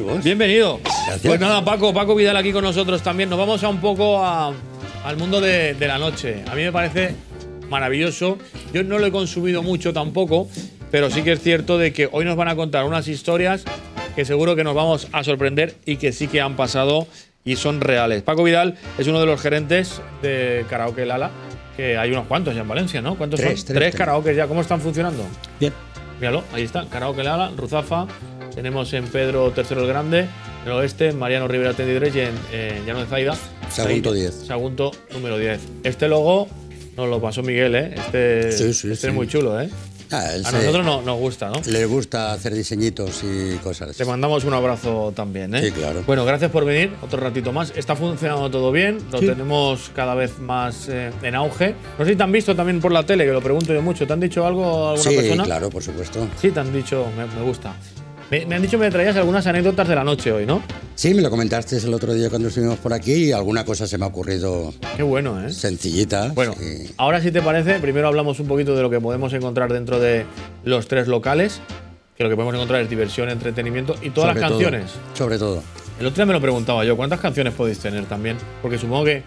amigos. Bienvenido. Gracias. Pues nada, Paco Vidal aquí con nosotros también. Nos vamos a un poco al mundo de la noche. A mí me parece maravilloso. Yo no lo he consumido mucho tampoco, pero sí que es cierto de que hoy nos van a contar unas historias que seguro que nos vamos a sorprender y que sí que han pasado y son reales. Paco Vidal es uno de los gerentes de Karaoke Lala, que hay unos cuantos ya en Valencia, ¿no? ¿Cuántos son? Tres karaokes ya. ¿Cómo están funcionando? Bien. Míralo, ahí está, Karaoke Lala, Ruzafa. Tenemos en Pedro III el Grande, en el oeste, en Mariano Rivera 33 y en Llano de Zaida. Sagunto 10. Sagunto número 10. Este logo nos lo pasó Miguel, ¿eh? Este Sí. es muy chulo, ¿eh? A nosotros nos gusta, ¿no? Le gusta hacer diseñitos y cosas. Te mandamos un abrazo también, ¿eh? Sí, claro. Bueno, gracias por venir otro ratito más. Está funcionando todo bien, lo tenemos cada vez más en auge. No sé si te han visto también por la tele, que lo pregunto yo mucho. ¿Te han dicho algo alguna persona? Sí, claro, por supuesto. Sí, te han dicho, me gusta. Me han dicho que me traías algunas anécdotas de la noche hoy, ¿no? Sí, me lo comentaste el otro día cuando estuvimos por aquí y alguna cosa se me ha ocurrido. Qué bueno, ¿eh? Sencillita. Bueno, sí. ahora si te parece, primero hablamos un poquito de lo que podemos encontrar dentro de los tres locales, que lo que podemos encontrar es diversión, entretenimiento y todas las canciones. Sobre todo. El otro día me lo preguntaba yo, ¿cuántas canciones podéis tener también? Porque supongo que…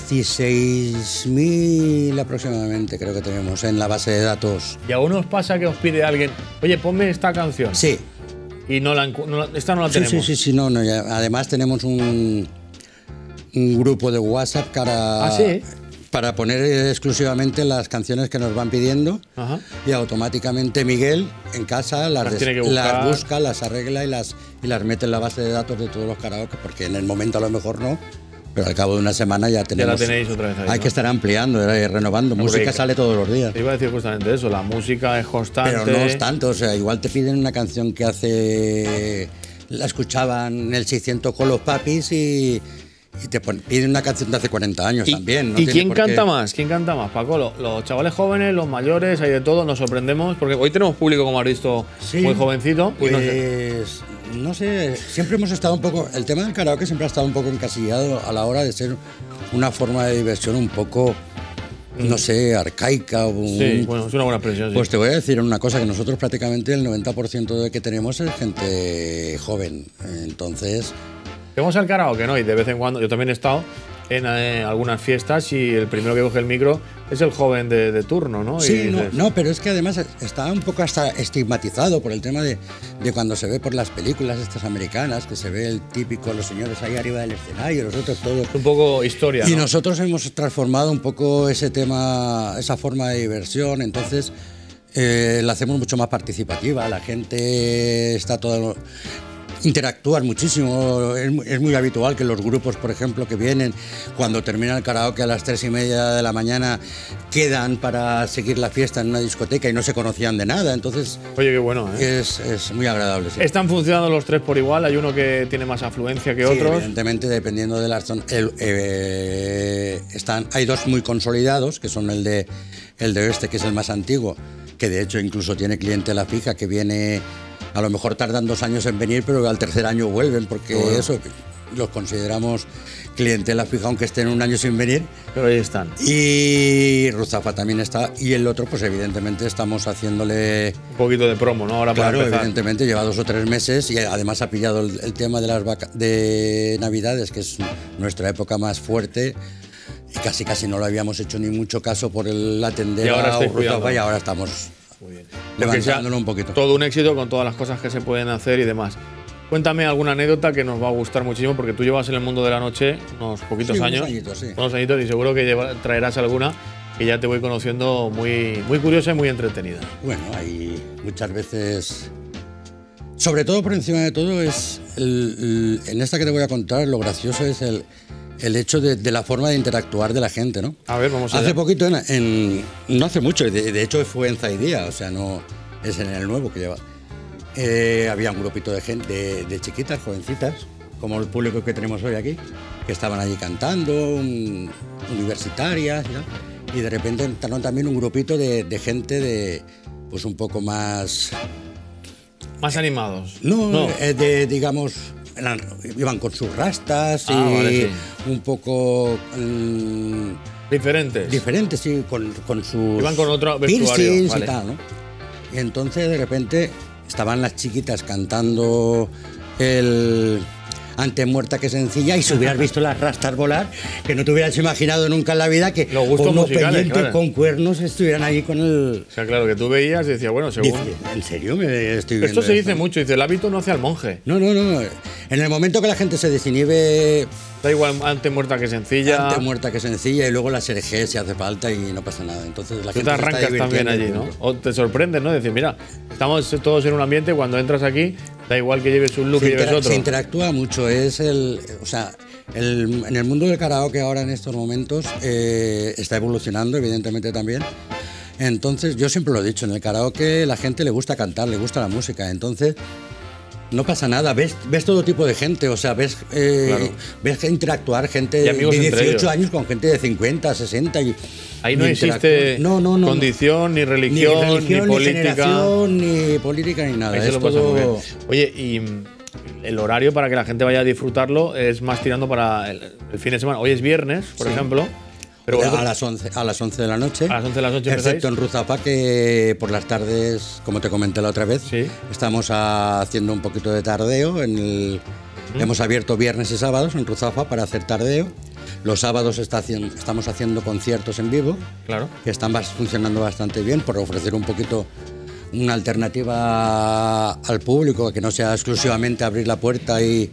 16.000 aproximadamente creo que tenemos en la base de datos. ¿Y aún os pasa que os pide alguien, oye, ponme esta canción? Sí. Y esta no la tenemos. Sí, no, además tenemos un grupo de WhatsApp para poner exclusivamente las canciones que nos van pidiendo. Ajá. Y automáticamente Miguel en casa las busca, las arregla y las mete en la base de datos de todos los karaoke, porque en el momento a lo mejor no, pero al cabo de una semana ya tenemos. Ya la tenéis otra vez ahí, hay que estar ampliando, renovando. Música sale todos los días. Te iba a decir justamente eso, la música es constante. Pero no es tanto, o sea, igual te piden una canción que la escuchaban en el 600 con los papis y te piden una canción de hace 40 años también. ¿Y quién canta más? ¿Quién canta más, Paco? Los chavales jóvenes, los mayores, hay de todo, nos sorprendemos, porque hoy tenemos público, como has visto, muy jovencito. Pues no sé, siempre hemos estado un poco… El tema del karaoke siempre ha estado un poco encasillado a la hora de ser una forma de diversión un poco, no sé, arcaica. Sí, bueno, es una buena expresión. Pues te voy a decir una cosa, que nosotros prácticamente el 90% de que tenemos es gente joven, entonces… Vamos al karaoke, ¿no? Y de vez en cuando, yo también he estado en algunas fiestas y el primero que coge el micro es el joven de turno, ¿no? Sí, no, pero es que además está un poco hasta estigmatizado por el tema de cuando se ve por las películas estas americanas, que se ve el típico, los señores ahí arriba del escenario, los otros todos… Es un poco historia, ¿no? Y nosotros hemos transformado un poco ese tema, esa forma de diversión, entonces la hacemos mucho más participativa, la gente está toda… Interactúan muchísimo, es muy habitual que los grupos, por ejemplo, que vienen cuando termina el karaoke a las 3:30 de la mañana, quedan para seguir la fiesta en una discoteca y no se conocían de nada, entonces… Oye, qué bueno, ¿eh? Es muy agradable, sí. ¿Están funcionando los tres por igual? ¿Hay uno que tiene más afluencia que otros? Evidentemente, dependiendo de las zonas. Hay dos muy consolidados, que son el de Oeste, que es el más antiguo, que de hecho incluso tiene clientela fija, que viene… A lo mejor tardan 2 años en venir, pero al tercer año vuelven, porque eso los consideramos clientela fija, aunque estén un año sin venir. Pero ahí están. Y Ruzafa también está. Y el otro, pues evidentemente estamos haciéndole… Un poquito de promo, ¿no? Ahora claro, para empezar. Evidentemente, lleva 2 o 3 meses y además ha pillado el tema de Navidades, que es nuestra época más fuerte. Y casi no lo habíamos hecho ni mucho caso por el atender a Ruzafa y ahora estamos… Muy bien. Levantándolo un poquito. Todo un éxito con todas las cosas que se pueden hacer y demás. Cuéntame alguna anécdota que nos va a gustar muchísimo, porque tú llevas en el mundo de la noche unos poquitos años. Unos añitos, y seguro que traerás alguna que ya te voy conociendo muy curiosa y muy entretenida. Bueno, hay muchas veces… Sobre todo, por encima de todo, es en esta que te voy a contar, lo gracioso es el hecho de la forma de interactuar de la gente, ¿no? A ver, vamos a ver. Hace poquito, no hace mucho, de hecho fue en Zaidía, o sea, no es en el nuevo que lleva. Había un grupito de gente, de chiquitas, jovencitas, como el público que tenemos hoy aquí, que estaban allí cantando, universitarias, ¿no? Y de repente entraron también un grupito de gente pues un poco más… Más animados. No. Digamos… Iban con sus rastas y vale, sí. Un poco… Diferentes. Diferentes, sí, con sus… Iban con otro vestuario, vale. Y tal, ¿no? Y entonces de repente estaban las chiquitas cantando el antes muerta que sencilla, y si hubieras visto las rastas volar, que no te hubieras imaginado nunca en la vida que los gustos unos musicales, pendientes claro, con cuernos estuvieran ahí con el... O sea, claro, que tú veías y decías, bueno, según... ¿En serio me estoy viendo Esto se dice esto? mucho, dice, el hábito no hace al monje. No. En el momento que la gente se desinhibe, Da igual antes muerta que sencilla. antes muerta que sencilla, y luego la SRG si hace falta y no pasa nada. Entonces la Tú gente te se está arrancas también divirtiendo allí, y ¿no? punto. O te sorprendes, ¿no? Decir, mira, estamos todos en un ambiente, cuando entras aquí, da igual que lleves un look que lleves otro. Se interactúa mucho, en el mundo del karaoke ahora en estos momentos está evolucionando, evidentemente también. Entonces, yo siempre lo he dicho, en el karaoke la gente le gusta cantar, le gusta la música, entonces no pasa nada, ves todo tipo de gente, o sea, ves que interactuar gente Y de amigos entre 18 ellos. años con gente de 50, 60 y Ahí no y existe no. condición, ni religión, ni ni política. generación, ni política, ni nada. Ahí se Es lo pasa muy bien. todo... Oye, y el horario para que la gente vaya a disfrutarlo es más tirando para el fin de semana. Hoy es viernes, por ejemplo. Pero a las 11 de la noche. A las 11 de la noche empezáis. Excepto en Ruzafa, que por las tardes, como te comenté la otra vez, Sí. estamos haciendo un poquito de tardeo. Hemos abierto viernes y sábados en Ruzafa para hacer tardeo. Los sábados estamos haciendo conciertos en vivo, Claro. que están funcionando bastante bien, por ofrecer un poquito una alternativa al público, que no sea exclusivamente abrir la puerta y...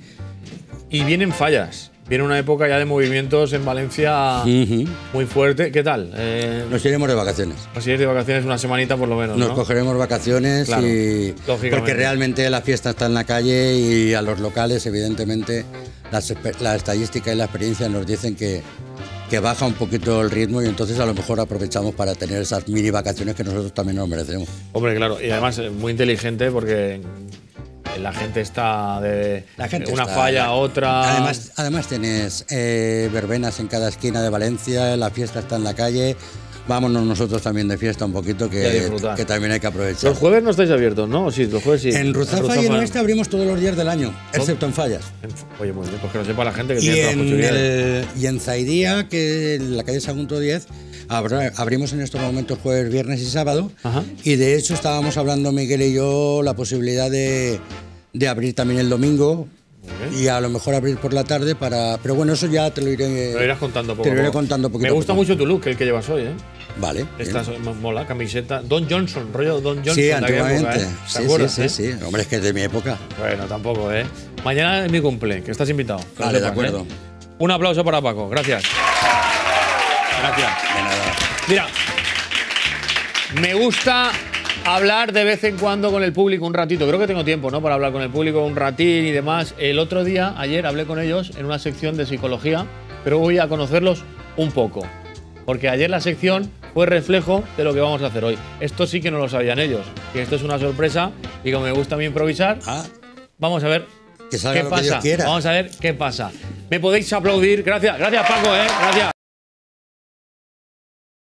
Y vienen fallas. Viene una época ya de movimientos en Valencia muy fuerte. ¿Qué tal? Nos iremos de vacaciones. Así es, de vacaciones una semanita por lo menos, Nos ¿no? cogeremos vacaciones, Claro, y lógicamente. porque realmente la fiesta está en la calle, y a los locales, evidentemente, la estadística y la experiencia nos dicen que baja un poquito el ritmo, y entonces a lo mejor aprovechamos para tener esas mini vacaciones que nosotros también nos merecemos. Hombre, claro. Y además muy inteligente porque la gente está de una está- falla a otra. Además tienes verbenas en cada esquina de Valencia, la fiesta está en la calle. Vámonos nosotros también de fiesta un poquito, Y a disfrutar. que también hay que aprovechar. Los jueves no estáis abiertos, ¿no? Sí, los jueves sí. En Ruzafa y en Oeste abrimos todos los días del año, excepto en fallas. Oye, muy bien, pues que lo sepa la gente que Y tiene todas las posibilidades. y en Zaidía, que en la calle Sagunto 10, abrimos en estos momentos jueves, viernes y sábado. Ajá. Y de hecho estábamos hablando Miguel y yo la posibilidad de abrir también el domingo. Muy bien. Y a lo mejor abrir por la tarde para... Pero bueno, eso ya te lo iré... Me lo irás contando poco Te lo a iré poco. contando poquito Me a gusta poco. mucho tu look, el que llevas hoy, ¿eh? Vale. Esta mola, camiseta. Don Johnson, rollo Don Johnson. Sí, de aquella antiguamente. época, ¿eh? ¿Te acuerdas, Sí. Hombre, es que es de mi época. Bueno, tampoco, ¿eh? Mañana es mi cumple, que estás invitado. que lo Vale, de sepas, acuerdo. ¿eh? Un aplauso para Paco, gracias. Gracias. De nada. Mira, me gusta hablar de vez en cuando con el público un ratito. Creo que tengo tiempo, ¿no? Para hablar con el público un ratín y demás. El otro día, ayer, hablé con ellos en una sección de psicología, pero voy a conocerlos un poco. Porque ayer la sección fue reflejo de lo que vamos a hacer hoy. Esto sí que no lo sabían ellos. Y esto es una sorpresa. Y como me gusta a mí improvisar, vamos a ver Que salga qué lo que Dios pasa. quiera. Vamos a ver qué pasa. Me podéis aplaudir. Gracias, gracias Paco, ¿eh? Gracias.